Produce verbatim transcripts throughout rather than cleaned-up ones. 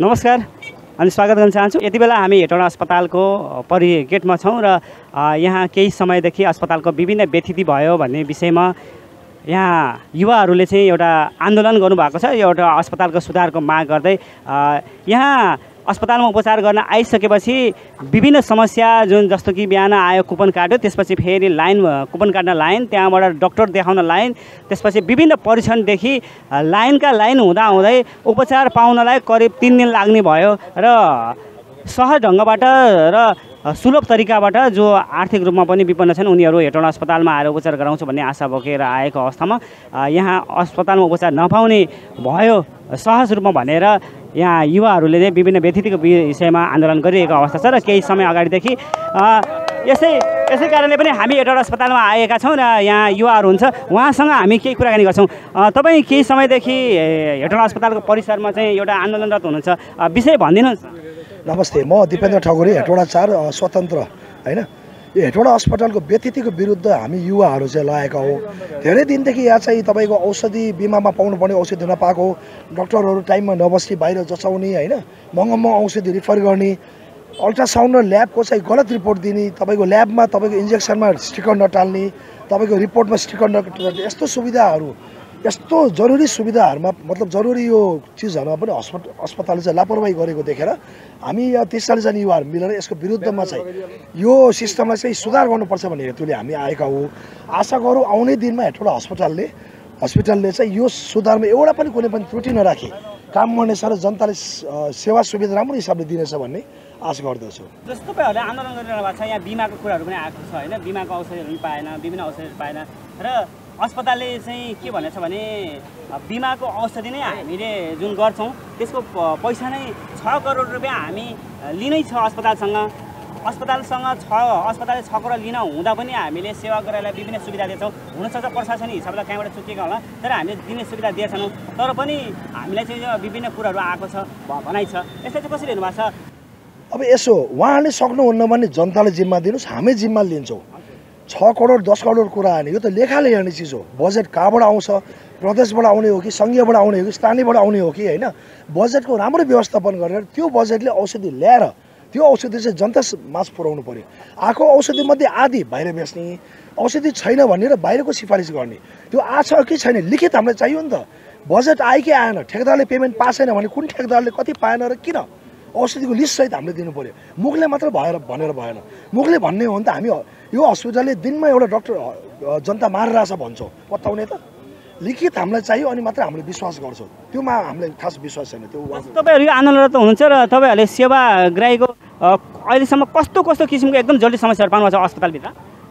नमस्कार अनि स्वागत गर्न चाहन्छु। यति बेला हामी हेटौँडा अस्पतालको परि गेटमा छौँ र यहाँ केही समयदेखि अस्पतालको विभिन्न व्यथिति भयो भन्ने विषयमा यहाँ युवाहरूले चाहिँ एउटा आन्दोलन गर्नुभएको छ। एउटा अस्पतालको सुधारको माग गर्दै यहाँ अस्पतालमा उपचार गर्न आइसकेपछि विभिन्न समस्या जुन जस्तो कि बिहान आयो कुपन काट्यो, त्यसपछि फेरि लाइन कुपन काट्न लाइन, त्यहाँबाट डक्टर देखाउन लाइन, त्यसपछि विभिन्न परीक्षणदेखि लाइनका लाइन हुँदा हुँदै उपचार पाउनलाई करिब तिन दिन लाग्ने भयो र सहज ढङ्गबाट र सुलभ तरिकाबाट जो आर्थिक रूपमा पनि विपन्न छन् उनीहरू हेटौँडा अस्पतालमा आएर उपचार गराउँछु भन्ने आशा बोकेर आएको अवस्थामा यहाँ अस्पतालमा उपचार नपाउने भयो सहज रूपमा भनेर यहाँ युवाहरूले चाहिँ विभिन्न व्यथितिको विषयमा आन्दोलन गरिरहेको अवस्था छ र केही समय अगाडिदेखि यसै यसै कारणले पनि हामी हेटौँडा अस्पतालमा आएका छौँ र यहाँ युवाहरू हुन्छ, उहाँसँग हामी केही कुराकानी गर्छौँ। तपाईँ केही समयदेखि हेटौँडा अस्पतालको परिसरमा चाहिँ एउटा आन्दोलनरत हुनुहुन्छ, विषय भनिदिनुहोस्। नमस्ते, म दिपेन्द्र ठकुरी, हेटौँडा चार स्वतन्त्र होइन। यो हेटौँडा अस्पतालको व्यथितिको विरुद्ध हामी युवाहरू चाहिँ लागेका हो। धेरै दिनदेखि यहाँ चाहिँ तपाईँको औषधि बिमामा पाउनुपर्ने औषधि नपाएको, डक्टरहरू टाइममा नबस्ने, बाहिर जचाउने होइन, महँगो महँगो औषधि रिफर गर्ने, अल्ट्रासाउन्ड र ल्याबको चाहिँ गलत रिपोर्ट दिने, तपाईँको ल्याबमा तपाईँको इन्जेक्सनमा स्टिकर नटाल्ने, तपाईँको रिपोर्टमा स्टिकर नटाल्ने, यस्तो सुविधाहरू, यस्तो जरुरी सुविधाहरूमा मतलब जरुरी यो चिजहरूमा पनि अस्पताल अस्पतालले चाहिँ लापरवाही गरेको देखेर हामी यहाँ तिस चालिसजना युवाहरू मिलेर यसको विरुद्धमा चाहिँ यो सिस्टमलाई चाहिँ सुधार गर्नुपर्छ भन्ने हेतुले हामी आएका हो। आशा गरौँ आउने दिनमा हेटौँडा अस्पतालले हस्पिटलले चाहिँ यो सुधारमा एउटा पनि कुनै पनि त्रुटि नराखे काम गर्नेछ र जनताले सेवा सुविधा राम्रो हिसाबले दिनेछ भन्ने आशा गर्दछु। जस्तो तपाईँहरूले आन्दोलन गरिरहनु भएको छ, यहाँ बिमाको कुराहरू पनि आएको छ होइन, बिमाको औषधिहरू पनि पाएन, विभिन्न औषधिहरू पाएन र अस्पतालले चाहिँ के भनेछ भने बिमाको औषधि नै हामीले जुन गर्छौँ त्यसको पैसा नै छ करोड रुपियाँ हामी लिनै छ अस्पतालसँग। अस्पतालसँग छ अस्पतालले छ करोड लिन हुँदा पनि हामीले सेवा गरेरलाई विभिन्न सुविधा दिन्छौँ। हुनसक्छ प्रशासनिक हिसाबले कहीँबाट चुकेका होला, तर हामीले दिने सुविधा दिएछौँ, तर पनि हामीलाई चाहिँ विभिन्न कुराहरू आएको छ भनाइ छ। यसलाई चाहिँ कसरी हेर्नु भएको छ? अब यसो उहाँले सक्नुहुन्न भने जनताले जिम्मा दिनुहोस्, हामी जिम्मा लिन्छौँ। छ करोड दस करोड कुरा आने यो त लेखाले हेर्ने चिज हो। बजेट कहाँबाट आउँछ, प्रदेशबाट आउने हो कि सङ्घीयबाट आउने हो कि स्थानीयबाट आउने हो कि होइन, बजेटको राम्रो व्यवस्थापन गरेर त्यो बजेटले औषधि ल्याएर त्यो औषधि चाहिँ जनता माझ पुर्याउनु पर्यो। आएको औषधिमध्ये आधी बाहिर बेच्ने, औषधि छैन भनेर बाहिरको सिफारिस गर्ने, त्यो आछ कि छैन लिखित हामीलाई चाहियो नि त। बजेट आयो कि आएन, ठेकेदारले पेमेन्ट पाएन भने कुन ठेकेदारले कति पाएन र किन, औषधिको लिस्ट सहित हामीले दिनु पर्यो। मुखले मात्र भएर भनेर भएन, मुखले भन्ने हो भने त हामी यो हस्पिटलले दिनमा एउटा डक्टर जनता मारिरहेछ भन्छौँ, बताउने त लिखित हामीलाई चाहियो अनि मात्र हामीले विश्वास गर्छौँ। त्योमा हामीलाई खास विश्वास छैन। त्यो तपाईँहरू यो आन्दोलनरत हुनुहुन्छ र तपाईँहरूले सेवाग्राहीको अहिलेसम्म कस्तो कस्तो किसिमको एकदम जटिल समस्याहरू पाउनुभएको छ अस्पतालभित्र?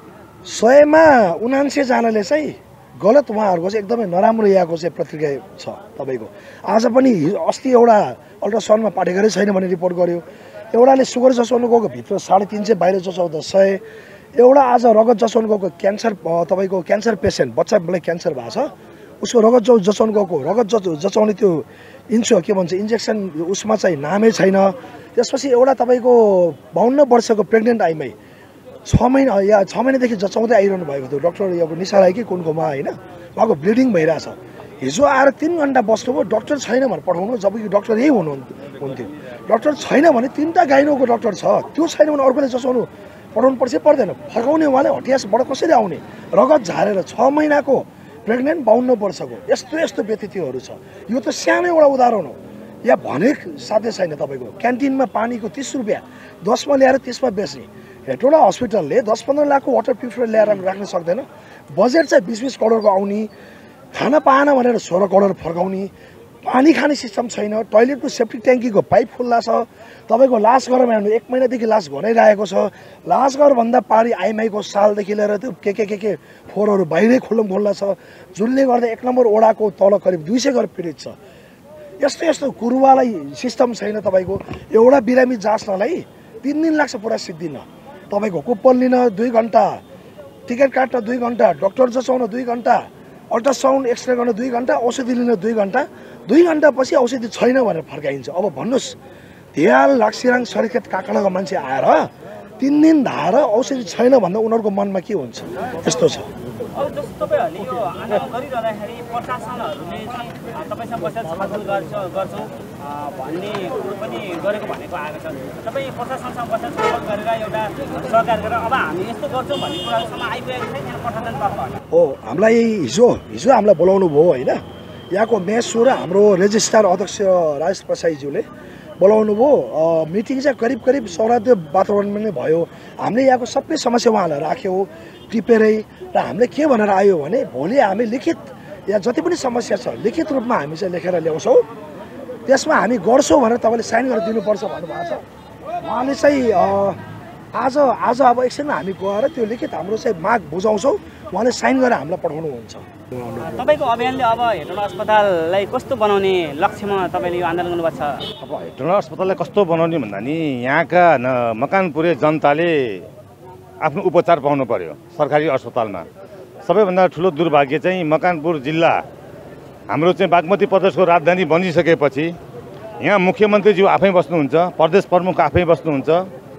सयमा उनान्सयजनाले चाहिँ गलत उहाँहरूको चाहिँ एकदमै नराम्रो यहाँको चाहिँ प्रतिक्रिया छ। तपाईँको आज पनि अस्ति एउटा अल्ट्रासाउन्डमा पाठेकै छैन भने रिपोर्ट गर्यो, एउटाले सुगर जचाउनु गएको भित्र साढे तिन सय बाहिर जचाउँदा सय, एउटा आज रगत जचाउनु गएको क्यान्सर तपाईँको क्यान्सर पेसेन्ट बच्चालाई क्यान्सर भएको छ, उसको रगत ज जचाउनु गएको रगत ज जचाउने त्यो इन्चो के भन्छ इन्जेक्सन उसमा चाहिँ नामै छैन। त्यसपछि एउटा तपाईँको बाउन्न वर्षको प्रेग्नेन्ट आइमै छ महिना या छ महिनादेखि जचाउँदै आइरहनु भएको थियो डक्टर अब निशा राई कि कुनकोमा होइन, उहाँको ब्लिडिङ भइरहेछ। हिजो आएर तिन घन्टा बस्नुभयो, डक्टर छैन भने पठाउनु, जबकि डक्टर यही हुनुहुन्थ्यो। डक्टर छैन भने तिनवटा गाइनोको डक्टर छ, त्यो छैन भने अर्कोले जचाउनु पठाउनु पर्छ पर्दैन, फर्काउने उहाँले हटियासबाट कसरी आउने, रगत झारेर छ महिनाको प्रेग्नेन्ट बाउन्न वर्षको यस्तो यस्तो व्यथितिहरू छ। यो त सानो एउटा उदाहरण हो, या भने साध्य छैन। तपाईँको क्यान्टिनमा पानीको तिस रुपियाँ दसमा ल्याएर तिसमा बेच्ने, हेटौँडा हस्पिटलले दस पन्ध्र लाखको वाटर प्युरिफायर ल्याएर राख्न सक्दैन। बजेट चाहिँ बिस बिस करोडको आउने, खाना पाएन भनेर सोह्र करोड फर्काउने, पानी खाने सिस्टम छैन, टोइलेटको सेप्टिक ट्याङ्कीको पाइप खुल्ला छ। तपाईँको लास घरमा हेर्नु एक महिनादेखि लास घनाइरहेको छ। लास घरभन्दा पारी आइमाईको सालदेखि लिएर त्यो के के के के फोहोरहरू बाहिरै खुल्लम खुल्ला छ, जुनले गर्दा एक नम्बर ओडाको तल करिब दुई सय घर पीडित छ। यस्तो यस्तो कुरुवालाई सिस्टम छैन। तपाईँको एउटा बिरामी जाँच्नलाई तिन दिन लाग्छ पुरा सिद्धिन। तपाईँको कुपन लिन दुई घन्टा, टिकट काट्न दुई घन्टा, डक्टर जचाउन दुई घन्टा, अल्ट्रासाउन्ड एक्सरे गर्न दुई घन्टा, औषधि लिन दुई घन्टा, दुई घन्टा पछि औषधि छैन भनेर फर्काइन्छ। अब भन्नुहोस् ध्याल लाक्सिराङ सरिखेत काकाडाको मान्छे आएर तिन दिन धाएर औषधि छैन भन्दा उनीहरूको मनमा के हुन्छ? यस्तो छ। अब जस्तो तपाईँहरूले यो आन्दोलन गरिरहँदाखेरि प्रशासनहरूले चाहिँ तपाईँसँग बसेर छलफल गर्छ गर्छौँ भन्ने कुरो पनि पनि गरेको भनेको आएको छ। तपाईँ प्रशासनसँग बसेर छलफल गरेर एउटा सहकार गरेर अब हामी यस्तो गर्छौँ भन्ने कुराहरूसम्म आइपुगेको छैन यहाँ प्रशासनतर्फबाट? हो, हामीलाई हिजो हिजो हामीलाई बोलाउनु भयो होइन, यहाँको मेसो र हाम्रो रेजिस्ट्रार अध्यक्ष राजेश प्रसाईज्यूले बोलाउनु भयो। मिटिङ चाहिँ करिब करिब सौहार्द वातावरणमा नै भयो। हामीले यहाँको सबै समस्या उहाँलाई राख्यौँ टिपेरै, र हामीले के भनेर आयो भने भोलि हामी लिखित यहाँ जति पनि समस्या छ लिखित रूपमा हामी चाहिँ लेखेर ल्याउँछौँ, त्यसमा हामी गर्छौँ भनेर तपाईँले साइन गरेर दिनुपर्छ भन्नुभएको छ। उहाँले चाहिँ आज आज अब एकछिनमा हामी गएर त्यो लिखित हाम्रो चाहिँ माग बुझाउँछौँ, उहाँले साइन गरेर हामीलाई पठाउनुहुन्छ। तपाईँको अभियानले अब हेटौँडा अस्पताललाई कस्तो बनाउने लक्ष्यमा तपाईँले यो आन्दोलन गर्नुभएको छ? अब हेटौँडा अस्पताललाई कस्तो बनाउने भन्दा नि यहाँका मकानपुरे जनताले आफ्नो उपचार पाउनु पर्यो सरकारी अस्पतालमा। सबैभन्दा ठुलो दुर्भाग्य चाहिँ मकानपुर जिल्ला हाम्रो चाहिँ बागमती प्रदेशको राजधानी बनिसकेपछि यहाँ मुख्यमन्त्रीज्यू आफै बस्नुहुन्छ, प्रदेश प्रमुख आफै बस्नुहुन्छ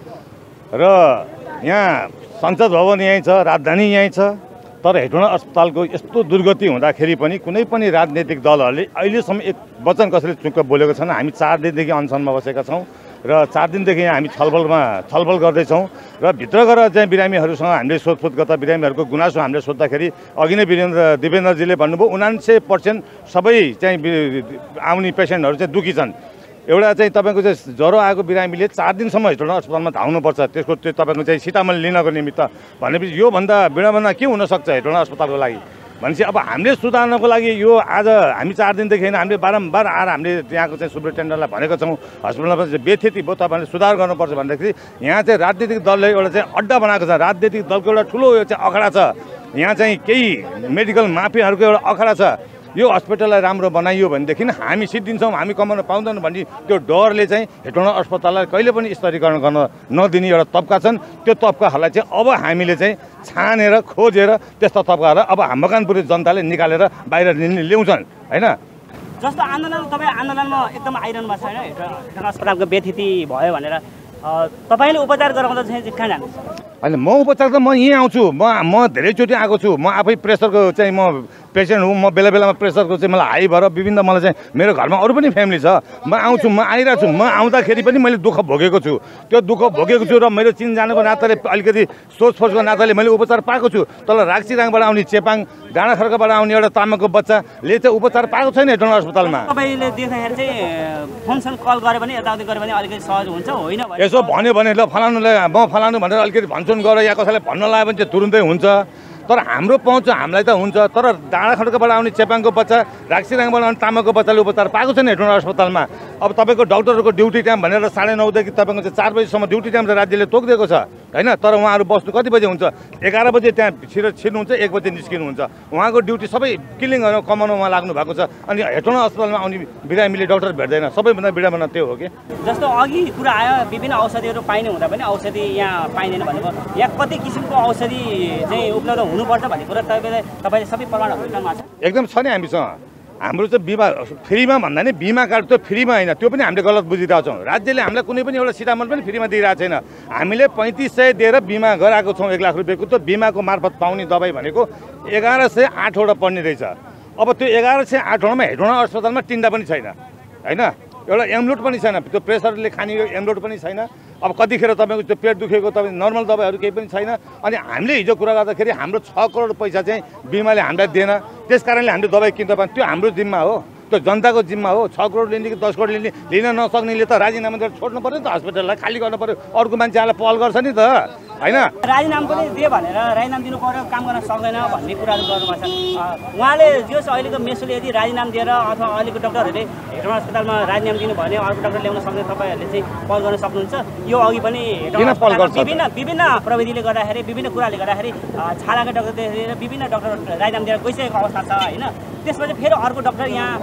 र यहाँ संसद भवन यहीँ छ, राजधानी यहीँ छ। तर हेटौँडा अस्पतालको यस्तो दुर्गति हुँदाखेरि पनि कुनै पनि राजनैतिक दलहरूले अहिलेसम्म एक वचन कसैले चुक्क बोलेको छैन। हामी चार दिनदेखि अनसनमा बसेका छौँ र चार दिनदेखि यहाँ हामी छलफलमा छलफल गर्दैछौँ र भित्र गएर चाहिँ बिरामीहरूसँग हामीले सोधपुछ गर्दा बिरामीहरूको गुनासो हामीले सोद्धाखेरि अघि नै वीरेन्द्र दिवेन्द्रजीले भन्नुभयो उनान्सय पर्सेन्ट सबै चाहिँ आउने पेसेन्टहरू चाहिँ दुखी छन्। एउटा चाहिँ तपाईँको चाहिँ ज्वरो आएको बिरामीले चार दिनसम्म हेटौँडा अस्पतालमा धाउनुपर्छ, त्यसको त्यो तपाईँको चाहिँ सीतामढी लिनको निमित्त भनेपछि योभन्दा बिडाभन्दा के हुनसक्छ हेटौँडा अस्पतालको लागि भनेपछि अब हामीले सुधार्नको लागि यो आज हामी चार दिनदेखि होइन हामीले बारम्बार आएर हामीले यहाँको चाहिँ सुप्रिन्टेन्डेन्टलाई भनेको छौँ हस्पिटलमा चाहिँ बेथेती भयो तपाईँहरूले सुधार गर्नुपर्छ भन्दाखेरि यहाँ चाहिँ राजनीतिक दलले एउटा चाहिँ अड्डा बनाएको छ। राजनीतिक दलको एउटा ठुलो यो चाहिँ अखडा छ, यहाँ चाहिँ केही मेडिकल माफियाहरूको एउटा अखडा छ। यो हस्पिटललाई राम्रो बनाइयो भनेदेखि हामी सिद्धिन्छौँ, हामी कमाउन पाउँदैन भन्ने त्यो डरले चाहिँ हेटौँडा अस्पताललाई कहिले पनि स्तरीकरण गर्न नदिने एउटा तब्का छन्। त्यो तब्काहरूलाई चाहिँ अब हामीले चाहिँ छानेर खोजेर त्यस्ता तब्काहरू अब मकानपुरी जनताले निकालेर बाहिर ल्याउँछन् होइन। जस्तो आन्दोलन तपाईँ आन्दोलनमा एकदम आइरहनु भएको छैन, हेटौँडा अस्पतालको बेथिति भयो भनेर तपाईँले उपचार गराउँदा चाहिँ कहाँ जानुहुन्छ? होइन, म उपचार त म यहीँ आउँछु। म म धेरैचोटि आएको छु। म आफै प्रेसरको चाहिँ म पेसेन्ट हुँ। म बेला बेलामा प्रेसरको चाहिँ मलाई हाई भएर विभिन्न मलाई चाहिँ मेरो घरमा अरू पनि फ्यामिली छ, म आउँछु, म आइरहेको छु। म आउँदाखेरि पनि मैले दुःख भोगेको छु, त्यो दुःख भोगेको छु र मेरो चिनजानको नाताले अलिकति सोचफोचको नाताले मैले उपचार पाएको छु। तल राक्सीराङबाट आउने चेपाङ डाँडाखर्कबाट आउने एउटा तामाको बच्चाले चाहिँ उपचार पाएको छैन हेटौँडा अस्पतालमा। तपाईँले देख्दाखेरि चाहिँ फोनसन कल गऱ्यो भने यताउति गऱ्यो भने अलिकति सहज हुन्छ होइन? यसो भन्यो भने ल फलानुलाई म फलानु भनेर अलिकति भन्छन् गर या कसैलाई भन्न लाग्यो भने चाहिँ तुरुन्तै हुन्छ। तर हाम्रो पहुँच हामीलाई त हुन्छ, तर डाँडाखड्काबाट आउने चेपाङको बच्चा राक्सीराङबाट आउने तामाको बच्चाले उपचार पाएको छैन हेटौँडा अस्पतालमा। अब तपाईँको डाक्टरहरूको ड्युटी टाइम भनेर साढे नौदेखि तपाईँको चाहिँ चार बजीसम्म ड्युटी टाइम चाहिँ राज्यले तोकिदिएको छ होइन। तर उहाँहरू बस्नु कति बजे हुन्छ? एघार बजे त्यहाँ छिर छिर्नुहुन्छ, एक बजे निस्किनुहुन्छ। उहाँको ड्युटी सबै किलिङहरू कमाउनु उहाँ लाग्नु भएको छ। अनि हेटौँडा अस्पतालमा आउने बिरामीले डाक्टर भेट्दैन, सबैभन्दा बिरामी त्यो हो कि। जस्तो अघि कुरा आयो विभिन्न औषधिहरू पाइने हुँदा पनि औषधि यहाँ पाइँदैन भन्नुभयो। यहाँ कति किसिमको औषधि चाहिँ उपलब्ध हुनुपर्छ भन्ने कुरा तपाईँले तपाईँले सबै प्रमाणहरू जुटाउनु भएको छ? एकदम छ नि हामीसँग। हाम्रो चाहिँ बिमा फ्रीमा भन्दा नि बिमा कार्ड त फ्रीमा होइन, त्यो पनि हामीले गलत बुझिरहेको छौँ। राज्यले हामीलाई कुनै पनि एउटा सिटामल पनि फ्रीमा दिइरहेको छैन। हामीले पैँतिस सय दिएर बिमा गराएको छौँ एक लाख रुपियाँको। त्यो बिमाको मार्फत पाउने दबाई भनेको एघार सय आठवटा पर्ने रहेछ। अब त्यो एघार सय आठवटामा हेटौँडा अस्पतालमा तिनवटा पनि छैन होइन, एउटा एमलोड पनि छैन, त्यो प्रेसरले खाने एमलोड पनि छैन। अब कतिखेर तपाईँको त्यो पेट दुखेको तपाईँ नर्मल दबाईहरू केही पनि छैन। अनि हामीले हिजो कुरा गर्दाखेरि हाम्रो छ करोड पैसा चाहिँ बिमाले हामीलाई दिएन, त्यस कारणले हामीले दबाई किन्दा पाएन। त्यो हाम्रो जिम्मा हो, त्यो जनताको जिम्मा हो। छ करोड लिने कि दस करोड लिने लिन नसक्नेले त राजीनामा दिएर छोड्नु पऱ्यो नि त, हस्पिटललाई खाली गर्नु पऱ्यो, अर्को मान्छे आएर पहल गर्छ नि त होइन। राजीनामा पनि दिए भनेर राजीनामा दिनु पऱ्यो, काम गर्न सक्दैन भन्ने कुराहरू गर्नुभएको छ उहाँले। जस अहिलेको मेसोले यदि राजीनामा दिएर अथवा अहिलेको डक्टरहरूले हेटौँडा अस्पतालमा राजीनामा दिनु भने अर्को डक्टर ल्याउन सक्ने तपाईँहरूले चाहिँ पहल गर्न सक्नुहुन्छ। यो अघि पनि विभिन्न विभिन्न प्रविधिले गर्दाखेरि विभिन्न कुराले गर्दाखेरि छालाका डक्टरदेखि विभिन्न डक्टर राजीनामा दिएर गइसकेको अवस्था छ होइन। त्यसपछि फेरि अर्को डक्टर यहाँ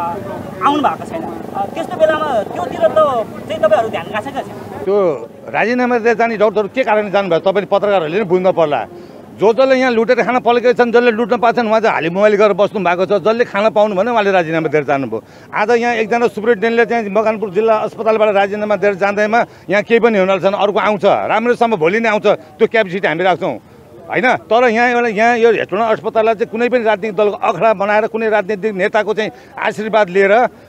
आउनु भएको छैन। त्यस्तो बेलामा त्योतिर त चाहिँ तपाईँहरू ध्यान गएको छ क्या? त्यो राजीनामा दिएर जाने डक्टरहरू के कारणले जानुभयो तपाईँले पत्रकारहरूले पनि बुझ्नु पर्ला। जो जसले यहाँ लुटेर खान पलेका छन्, जसले लुट्न पाएछन् उहाँ चाहिँ हाली मोबाइल गरेर बस्नु भएको छ। जसले खान पाउनु भने उहाँले राजीनामा दिएर जानुभयो। आज यहाँ एकजना सुप्रिन्टेन्डेन्टले चाहिँ मकवानपुर जिल्ला अस्पतालबाट राजीनामा दिएर जाँदैमा यहाँ केही पनि हुन छैन, अर्को आउँछ राम्रोसँग भोलि नै आउँछ, त्यो क्यापेसिटी हामी राख्छौँ होइन। तर यहाँ एउटा यहाँ यो हेटौँडा अस्पताललाई चाहिँ कुनै पनि राजनीतिक दलको अखडा बनाएर कुनै राजनीतिक नेताको चाहिँ आशीर्वाद लिएर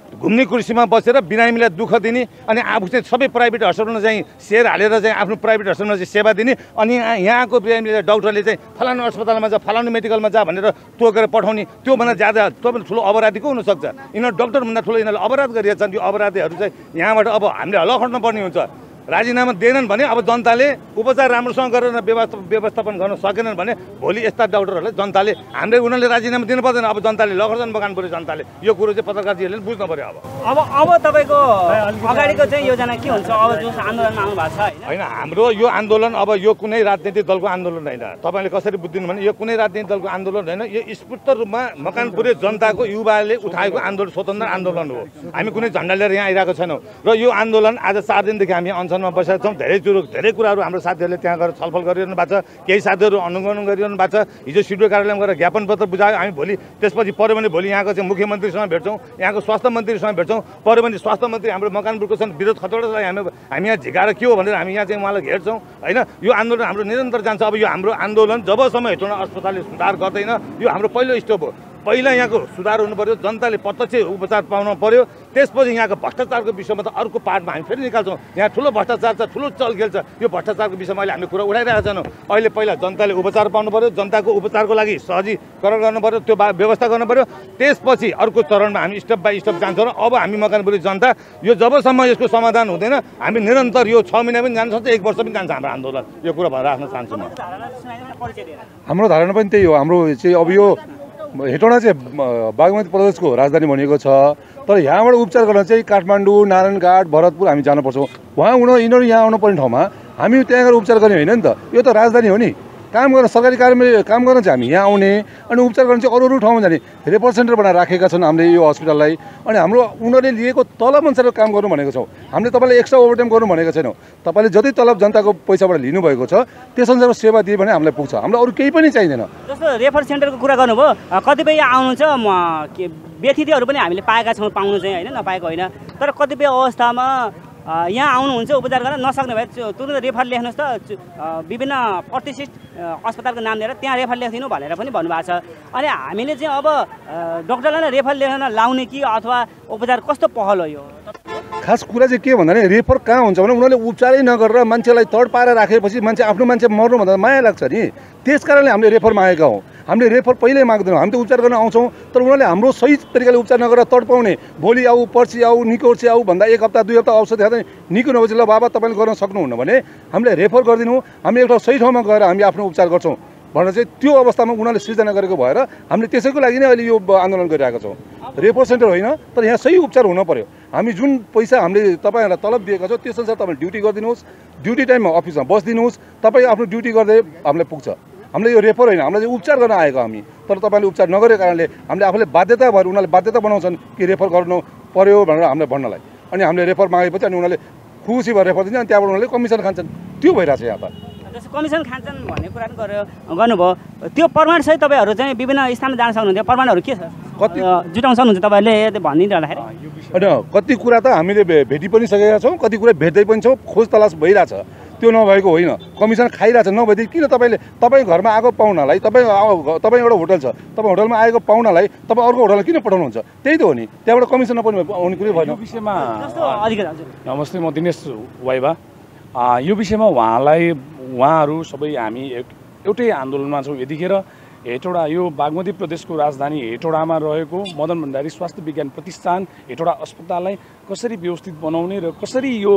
घुम्ने कुर्सीमा बसेर बिरामीलाई दुःख दिने अनि आफू चाहिँ सबै प्राइभेट हस्पिटलमा चाहिँ सेयर हालेर चाहिँ आफ्नो प्राइभेट हस्पिटलमा चाहिँ सेवा दिने अनि यहाँको बिरामीले डाक्टरले चाहिँ फलानु अस्पतालमा जा फलानु मेडिकलमा जा भनेर तोकेर पठाउने त्योभन्दा ज्यादा त्योभन्दा ठुलो अपराधी को हुनसक्छ? यिनीहरू डक्टरभन्दा ठुलो यिनीहरूले अपराध गरिरहेका छन्। यो अपराधीहरू चाहिँ यहाँबाट अब हामीले हल्ला खट्न पर्ने हुन्छ। राजीनामा दिएनन् भने अब जनताले उपचार राम्रोसँग गरेर व्यवस्था व्यवस्थापन गर्न सकेनन् भने भोलि यस्ता डाक्टरहरूलाई जनताले हामीले उनीहरूले राजीनामा दिनु पर्दैन। अब जनताले लखर्जन बगान पऱ्यो। जनताले यो कुरो चाहिँ पत्रकारजीहरूले बुझ्नु पऱ्यो। अब अब अब तपाईँको अगाडिको चाहिँ योजना के हुन्छ? अब जुन आन्दोलनमा आउनु भएको छ होइन, हाम्रो यो आन्दोलन अब यो कुनै राजनीतिक दलको आन्दोलन होइन। तपाईँले कसरी बुझ्दिनु भने यो कुनै राजनीतिक दलको आन्दोलन होइन। यो स्फूर्त रूपमा मकानपुरे जनताको युवाले उठाएको आन्दोलन स्वतन्त्र आन्दोलन हो। हामी कुनै झन्डा लिएर यहाँ आइरहेको छैनौँ र यो आन्दोलन आज चार दिनदेखि हामी अनसनमा बसेका छौँ। धेरै कुरो धेरै कुराहरू हाम्रो साथीहरूले त्यहाँ गएर छलफल गरिरहनु भएको छ। केही साथीहरू अनुगमन गरिरहनु भएको छ। हिजो सिडिओ कार्यालयमा गएर ज्ञापन पत्र बुझायो। हामी भोलि त्यसपछि पऱ्यो भने भोलि यहाँको चाहिँ मुख्यमन्त्रीसँग भेट्छौँ, यहाँको स्वास्थ्य मन्त्रीसँग भेट्छौँ। पऱ्यो भने स्वास्थ्य मन्त्री हाम्रो मकानपुरको छन् विरोध खतोडालाई हामी हामी यहाँ झिकाएर के हो भनेर हामी यहाँ चाहिँ उहाँलाई घेर्छौँ होइन। यो आन्दोलन हाम्रो निरन्तर जान्छ। अब यो हाम्रो आन्दोलन जबसम्म हेटौँडा अस्पतालले सुधार गर्दैन यो हाम्रो पहिलो स्टेप हो। पहिला यहाँको सुधार हुनु पर्यो, जनताले प्रत्यक्ष उपचार पाउनु पर्यो। त्यसपछि यहाँको भ्रष्टाचारको विषयमा त अर्को पार्टमा हामी फेरि निकाल्छौँ। यहाँ ठुलो भ्रष्टाचार छ, ठुलो चलखेल छ। यो भ्रष्टाचारको विषयमा अहिले हामीले कुरा उठाइरहेका छैनौँ। अहिले पहिला जनताले उपचार पाउनु पर्यो, जनताको उपचारको लागि सहजीकरण गर्नु पर्यो, त्यो व्यवस्था गर्नु पर्यो। त्यसपछि अर्को चरणमा हामी स्टेप बाई स्टेप जान्छौँ र अब हामी मकानपुरी जनता यो जबसम्म यसको समाधान हुँदैन हामी निरन्तर यो छ महिना पनि जान सक्छ, एक वर्ष पनि जान्छ हाम्रो आन्दोलन। यो कुरा भएर राख्न चाहन्छु म। हाम्रो धारणा पनि त्यही हो। हाम्रो चाहिँ अब यो हेटौँडा चाहिँ बागमती प्रदेशको राजधानी भनिएको छ, तर यहाँबाट उपचार गर्न चाहिँ काठमाडौँ, नारायणघाट, भरतपुर हामी जान पर्छौँ। उहाँ उनीहरू यिनीहरू यहाँ आउनुपर्ने ठाउँमा हामी त्यहाँ गएर उपचार गर्ने होइन नि त। यो त राजधानी हो नि। काम गर्न सरकारी कार्यमा काम गर्न चाहिँ हामी यहाँ आउने अनि उपचार गर्न चाहिँ अरू अरू ठाउँमा जाने। रेफर सेन्टर बनाएर राखेका छन् हामीले यो हस्पिटललाई। अनि हाम्रो उनीहरूले लिएको तलब अनुसार काम गर्नु भनेको छौँ। हामीले तपाईँलाई एक्स्ट्रा ओभरटाइम गर्नु भनेको छैनौँ। तपाईँले जति तलब जनताको पैसाबाट लिनुभएको छ त्यस अनुसार सेवा दिए भने हामीलाई पुग्छ। हामीलाई अरू केही पनि चाहिँदैन। जस्तो रेफर सेन्टरको कुरा गर्नुभयो, कतिपय आउनुहुन्छ व्यथितिहरू पनि हामीले पाएका छौँ, पाउनु चाहिँ होइन नपाएको होइन। तर कतिपय अवस्थामा यहाँ आउनुहुन्छ उपचार गर्न नसक्ने भए तुरन्त रेफर लेख्नुहोस् त विभिन्न प्रतिष्ठित अस्पतालको नाम लिएर त्यहाँ रेफर लेखिदिनु भनेर पनि भन्नुभएको छ। अनि हामीले चाहिँ अब डक्टरलाई नै रेफर लेख्न लाउने कि अथवा उपचार कस्तो पहल हो यो? खास कुरा चाहिँ के भन्दा रेफर कहाँ हुन्छ भने उनीहरूले उपचारै नगरेर मान्छेलाई तड पारेर राखेपछि मान्छे आफ्नो मान्छे मर्नुभन्दा माया लाग्छ नि। त्यस कारणले हामीले रेफर मागेका हौँ। हामीले रेफर पहिल्यै माग्दैनौँ। हामी त उपचार गर्न आउँछौँ, तर उनीहरूले हाम्रो सही तरिकाले उपचार नगरेर तड पाउने भोलि आऊ पर्सि आऊ निकोर्सि आऊ भन्दा एक हप्ता दुई हप्ता औषध खाँदा निको नभएपछि ल बाबा तपाईँले गर्न सक्नुहुन्न भने हामीले रेफर गरिदिनु, हामी एउटा सही ठाउँमा गएर हामी आफ्नो उपचार गर्छौँ भनेर चाहिँ त्यो अवस्थामा उनीहरूले सृजना गरेको भएर हामीले त्यसैको लागि नै अहिले यो आन्दोलन गरिरहेका छौँ। रेफर सेन्टर होइन, तर यहाँ सही उपचार हुन पर्यो। हामी जुन पैसा हामीले तपाईँहरूलाई तलब दिएका छौँ त्यसअनुसार तपाईँले ड्युटी गरिदिनुहोस्, ड्युटी टाइममा अफिसमा बसिदिनुहोस्, तपाईँ आफ्नो ड्युटी गर्दै हामीलाई पुग्छ। हामीले यो रेफर होइन, हामीलाई उपचार गर्न आएको हामी। तर तपाईँले उपचार नगरेको कारणले हामीले आफूले बाध्यता भएर उनीहरूले बाध्यता बनाउँछन् कि रेफर गर्नु पर्यो भनेर हामीलाई भन्नलाई। अनि हामीले रेफर मागेपछि अनि उनीहरूले खुसी भएर रेफर दिन्छ अनि त्यहाँबाट उनीहरूले कमिसन खान्छन्। त्यो भइरहेको छ यहाँ त। जस्तो कमिसन खान्छन् भन्ने कुरा पनि गर्यो गर्नुभयो। त्यो प्रमाण सहित तपाईँहरू चाहिँ विभिन्न स्थानमा जान सक्नुहुन्थ्यो। प्रमाणहरू के छ? कति जुटाउन सक्नुहुन्छ तपाईँहरूले भनिदिँदाखेरि? होइन, कति कुरा त हामीले भेटी पनि सकेका छौँ, कति कुरा भेट्दै पनि छौँ। खोज तलास भइरहेछ। त्यो नभएको होइन। कमिसन खाइरहेछ नभएदेखि किन तपाईँले तपाईँ घरमा आएको पाहुनालाई तपाईँ तपाईँ एउटा होटल छ, तपाईँ होटलमा आएको पाहुनालाई तपाईँ अर्को होटलमा किन पठाउनुहुन्छ? त्यही त हो नि। त्यहाँबाट कमिसन नपाउने आउने कुरै भएन। यो विषयमा नमस्ते, म दिनेश वाइबा। यो विषयमा उहाँलाई उहाँहरू सबै हामी एउटै आन्दोलनमा छौँ। यतिखेर हेटौडा यो बागमती प्रदेशको राजधानी हेटौडामा रहेको मदन भण्डारी स्वास्थ्य विज्ञान प्रतिष्ठान हेटौडा अस्पताललाई कसरी व्यवस्थित बनाउने र कसरी यो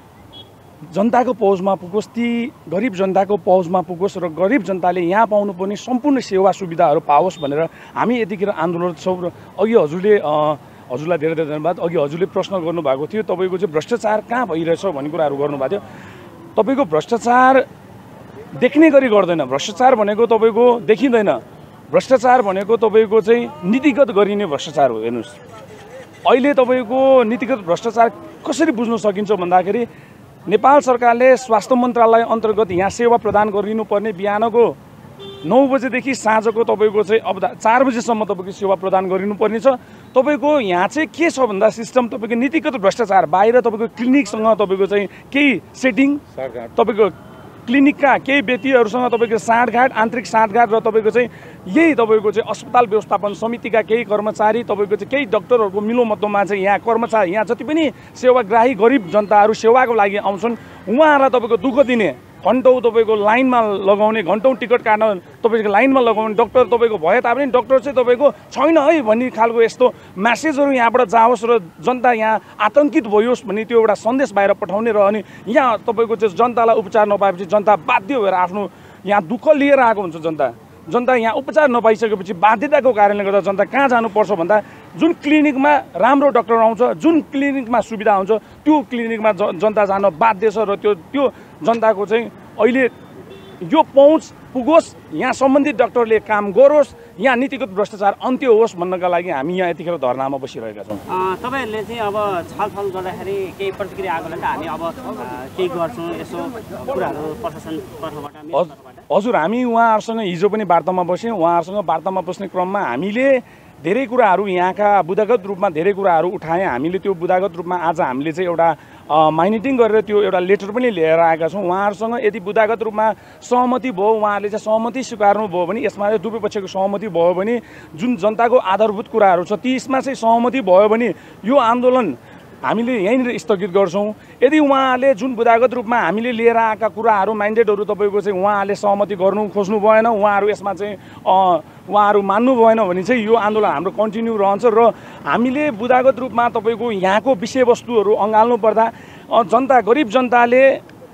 जनताको पहुँचमा पुगोस्, ती गरिब जनताको पहुँचमा पुगोस् र गरिब जनताले यहाँ पाउनुपर्ने सम्पूर्ण सेवा सुविधाहरू पाओस् भनेर हामी यतिखेर आन्दोलन छौँ। र अघि हजुरले हजुरलाई धेरै धेरै धन्यवाद। अघि हजुरले प्रश्न गर्नुभएको थियो तपाईँको चाहिँ भ्रष्टाचार कहाँ भइरहेछ भन्ने कुराहरू गर्नुभएको थियो। तपाईँको भ्रष्टाचार देख्ने गरी गर्दैन। भ्रष्टाचार भनेको तपाईँको देखिँदैन। भ्रष्टाचार भनेको तपाईँको चाहिँ नीतिगत गरिने भ्रष्टाचार हो। हेर्नुहोस्, अहिले तपाईँको नीतिगत भ्रष्टाचार कसरी बुझ्न सकिन्छ भन्दाखेरि नेपाल सरकारले स्वास्थ्य मन्त्रालय अन्तर्गत यहाँ सेवा प्रदान गरिनुपर्ने बिहानको नौ बजेदेखि साँझको तपाईँको चाहिँ अब चार बजीसम्म तपाईँको सेवा प्रदान गरिनुपर्ने छ। तपाईँको यहाँ चाहिँ के छ भन्दा सिस्टम तपाईँको नीतिगत भ्रष्टाचार। बाहिर तपाईँको क्लिनिकसँग तपाईँको चाहिँ केही सेटिङ, तपाईँको क्लिनिकका केही व्यक्तिहरूसँग तपाईँको साँठगाँठ आन्तरिक साँठगाँठ र तपाईँको चाहिँ यही तपाईँको चाहिँ अस्पताल व्यवस्थापन समितिका केही कर्मचारी तपाईँको चाहिँ केही डक्टरहरूको मिलोमतोमा चाहिँ यहाँ कर्मचारी यहाँ जति पनि सेवाग्राही गरिब जनताहरू सेवाको लागि आउँछन् उहाँहरूलाई तपाईँको दुःख दिने घन्टौँ तपाईँको लाइनमा लगाउने घन्टौँ टिकट काट्न तपाईँको लाइनमा लगाउने डक्टर तपाईँको भए तापनि डक्टर चाहिँ तपाईँको छैन है भन्ने खालको यस्तो म्यासेजहरू यहाँबाट जाओस् र जनता यहाँ आतङ्कित भइयोस् भन्ने त्यो एउटा सन्देश बाहिर पठाउने र अनि यहाँ तपाईँको चाहिँ जनतालाई उपचार नपाएपछि जनता बाध्य भएर आफ्नो यहाँ दुःख लिएर आएको हुन्छ जनता जनता यहाँ उपचार नपाइसकेपछि बाध्यताको कारणले गर्दा जनता कहाँ जानुपर्छ भन्दा जुन क्लिनिकमा राम्रो डक्टर आउँछ जुन क्लिनिकमा सुविधा हुन्छ त्यो क्लिनिकमा ज जनता जान बाध्य छ र त्यो त्यो जनताको चाहिँ अहिले यो पहुँच पुगोस् यहाँ सम्बन्धित डक्टरले काम गरोस् यहाँ नीतिगत भ्रष्टाचार अन्त्य होस् भन्नका लागि हामी यहाँ यतिखेर धरनामा बसिरहेका छौँ। तपाईँहरूले चाहिँ अब छलफल गर्दाखेरि केही प्रतिक्रिया आएको त हामी अब केही गर्छौँ यसो कुराहरू प्रशासन तर्फबाट। हजुर हामी उहाँहरूसँग हिजो पनि वार्तामा बस्यौँ। उहाँहरूसँग वार्तामा बस्ने क्रममा हामीले धेरै कुराहरू यहाँका बुदागत रूपमा धेरै कुराहरू उठाएँ। हामीले त्यो बुदागत रूपमा आज हामीले चाहिँ एउटा माइनिटिङ गरेर त्यो एउटा लेटर पनि लिएर आएका छौँ। उहाँहरूसँग यदि बुदागत रूपमा सहमति भयो उहाँहरूले चाहिँ सहमति स्वीकार्नु भयो भने यसमा चाहिँ दुवै पक्षको सहमति भयो भने जुन जनताको आधारभूत कुराहरू छ त्यसमा चाहिँ सहमति भयो भने यो आन्दोलन हामीले यहीँनिर स्थगित गर्छौँ। यदि उहाँहरूले जुन बुदागत रूपमा हामीले लिएर आएका कुराहरू माइन्डेडहरू तपाईँको चाहिँ उहाँहरूले सहमति गर्नु खोज्नु भएन उहाँहरू यसमा चाहिँ उहाँहरू मान्नु भएन भने चाहिँ यो आन्दोलन हाम्रो कन्टिन्यू रहन्छ र हामीले बुदागत रूपमा तपाईँको यहाँको विषयवस्तुहरू अँगाल्नु पर्दा जनता गरिब जनताले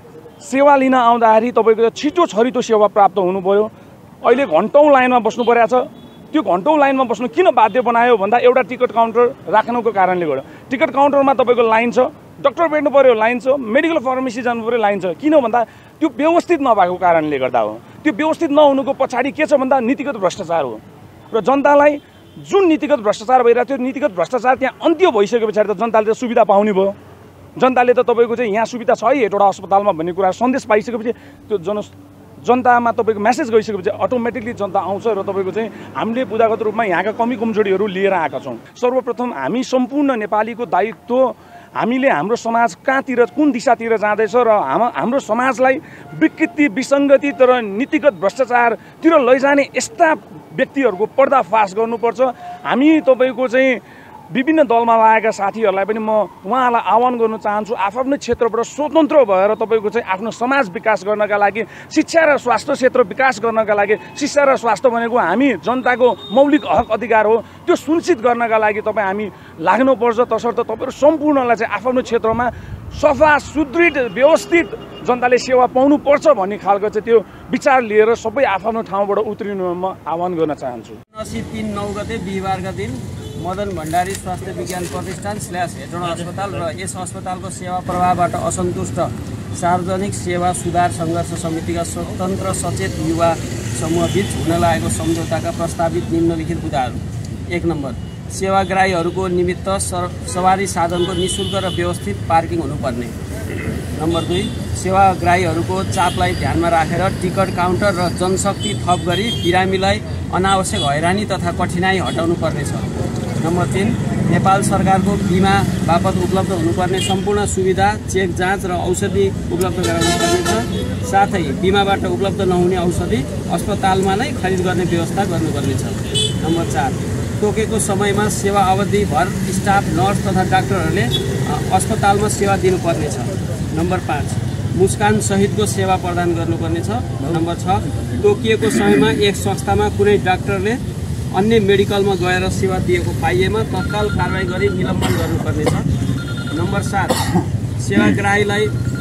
सेवा लिन आउँदाखेरि तपाईँको छिटो छरितो सेवा प्राप्त हुनु पऱ्यो। अहिले घन्टौँ लाइनमा बस्नु परेको छ। त्यो घन्टौँ लाइनमा बस्नु किन बाध्य बनायो भन्दा एउटा टिकट काउन्टर राख्नुको कारणले गर्दा टिकट काउन्टरमा तपाईँको लाइन छ डक्टर भेट्नु पऱ्यो लाइन छ मेडिकल फार्मेसी जानु पऱ्यो लाइन छ किन भन्दा त्यो व्यवस्थित नभएको कारणले गर्दा हो। त्यो व्यवस्थित नहुनुको पछाडि के छ भन्दा नीतिगत भ्रष्टाचार हो र जनतालाई जुन नीतिगत भ्रष्टाचार भइरहेको थियो नीतिगत भ्रष्टाचार त्यहाँ अन्त्य भइसके पछाडि त जनताले त सुविधा पाउने भयो। जनताले त तपाईँको चाहिँ यहाँ सुविधा छ है हेटौँडा अस्पतालमा भन्ने कुरा सन्देश पाइसकेपछि त्यो जन जनतामा तपाईँको मेसेज गइसकेपछि अटोमेटिकली जनता आउँछ र तपाईँको चाहिँ हामीले बुदागत रूपमा यहाँका कमी कमजोरीहरू लिएर आएका छौँ। सर्वप्रथम हामी सम्पूर्ण नेपालीको दायित्व हामीले हाम्रो समाज कहाँतिर कुन दिशातिर जाँदैछ र हाम हाम्रो समाजलाई विकृति विसङ्गति तर नीतिगत भ्रष्टाचारतिर लैजाने यस्ता व्यक्तिहरूको पर्दाफास गर्नुपर्छ। हामी तपाईँको चाहिँ विभिन्न दलमा लागेका साथीहरूलाई पनि म उहाँलाई आह्वान गर्न चाहन्छु आफ्नो क्षेत्रबाट स्वतन्त्र भएर तपाईँको चाहिँ आफ्नो समाज विकास गर्नका लागि शिक्षा र स्वास्थ्य क्षेत्र विकास गर्नका लागि शिक्षा र स्वास्थ्य भनेको हामी जनताको मौलिक हक अधिकार हो त्यो सुनिश्चित गर्नका लागि तपाईँ हामी लाग्नुपर्छ। तसर्थ तपाईँहरू सम्पूर्णलाई चाहिँ आफ्नो क्षेत्रमा सफा सुदृढ व्यवस्थित जनताले सेवा पाउनुपर्छ भन्ने खालको चाहिँ त्यो विचार लिएर सबै आफ्नो ठाउँबाट उत्रिनु म आह्वान गर्न चाहन्छु। असी तीन नौ गते बिहिबारका दिन मदन भण्डारी स्वास्थ्य विज्ञान प्रतिष्ठान स्ल्यास हेटौँडा अस्पताल र यस अस्पतालको सेवा प्रवाहबाट असन्तुष्ट सार्वजनिक सेवा सुधार सङ्घर्ष समितिका स्वतन्त्र सचेत युवा समूहबीच हुन लागेको सम्झौताका प्रस्तावित निम्नलिखित बुदाहरू। एक नम्बर सेवाग्राहीहरूको निमित्त सवारी साधनको निःशुल्क र व्यवस्थित पार्किङ हुनुपर्ने। नम्बर दुई सेवाग्राहीहरूको चापलाई ध्यानमा राखेर टिकट काउन्टर र जनशक्ति थप गरी बिरामीलाई अनावश्यक हैरानी तथा कठिनाई हटाउनु पर्नेछ। नम्बर तीन नेपाल सरकारको बिमा बापत उपलब्ध हुनुपर्ने सम्पूर्ण सुविधा चेक जाँच र औषधि उपलब्ध गराउनु पर्नेछ। साथै बिमाबाट उपलब्ध नहुने औषधि अस्पतालमा नै खरिद गर्ने व्यवस्था गर्नुपर्नेछ। नम्बर चार तोकेको समयमा सेवा अवधिभर स्टाफ नर्स तथा डाक्टरहरूले अस्पतालमा सेवा दिनुपर्नेछ। नम्बर पाँच मुस्कान सहितको सेवा प्रदान गर्नुपर्नेछ। नम्बर छ तोकिएको समयमा एक संस्थामा कुनै डाक्टरले अन्य मेडिकलमा गएर सेवा दिएको पाइएमा तत्काल कारवाही गरी निलम्बन गर्नुपर्नेछ। नम्बर सात सेवाग्राहीलाई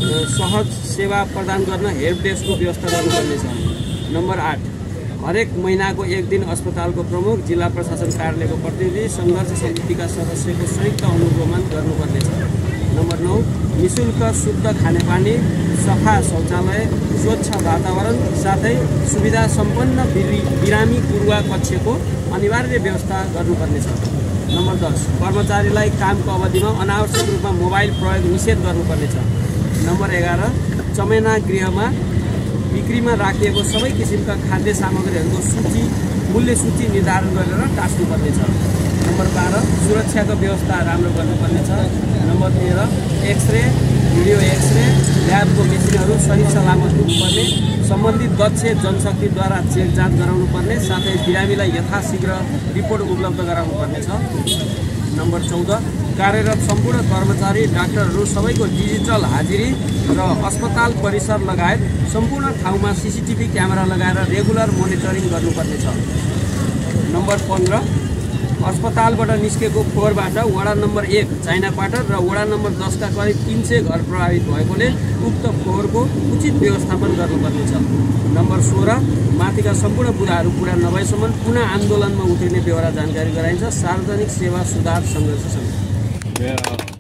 सहज सेवा प्रदान गर्न हेल्प डेस्कको व्यवस्था गर्नुपर्नेछ। नम्बर आठ हरेक महिनाको एक दिन अस्पतालको प्रमुख जिल्ला प्रशासन कार्यालयको प्रतिनिधि सङ्घर्ष समितिका सदस्यको संयुक्त अनुगमन गर्नुपर्नेछ। नम्बर नौ निःशुल्क शुद्ध खानेपानी सफा शौचालय स्वच्छ वातावरण साथै सुविधा सम्पन्न बिरामी पूर्वा कक्षको अनिवार्य व्यवस्था गर्नुपर्नेछ। नम्बर दस कर्मचारीलाई कामको अवधिमा अनावश्यक रूपमा मोबाइल प्रयोग निषेध गर्नुपर्नेछ। नम्बर एघार चमेना गृहमा बिक्रीमा राखिएको सबै किसिमका खाद्य सामग्रीहरूको सूची मूल्य सूची निर्धारण गरेर टाँस्नुपर्नेछ। नम्बर बाह्र सुरक्षाको व्यवस्था राम्रो गर्नुपर्नेछ। नम्बर तेह्र एक्सरे भिडियो एक्सरे ल्याबको मेसिनहरू सही सलामत हुनुपर्ने, सम्बन्धित दक्ष जनशक्तिद्वारा चेक जाँच गराउनुपर्ने, साथै बिरामीलाई यथाशीघ्र रिपोर्ट उपलब्ध गराउनुपर्ने छ। नम्बर चौध, कार्यरत सम्पूर्ण कर्मचारी डाक्टरहरू सबैको डिजिटल हाजिरी र अस्पताल परिसर लगायत सम्पूर्ण ठाउँमा सिसिटिभी क्यामेरा लगाएर रेगुलर मोनिटरिङ गर्नुपर्ने छ। नम्बर पन्ध्र, अस्पतालबाट निस्केको फोहोरबाट वडा नम्बर एक चाइना क्वार्टर र वडा नम्बर दसका करिब तीन सय घर प्रभावित भएकोले उक्त फोहोरको उचित व्यवस्थापन गर्नुपर्ने छ। नम्बर सोह्र, माथिका सम्पूर्ण कुराहरू पुरा नभएसम्म पुनः आन्दोलनमा उत्रिने बेहोरा जानकारी गराइन्छ। सार्वजनिक सेवा सुधार सङ्घर्ष समिति।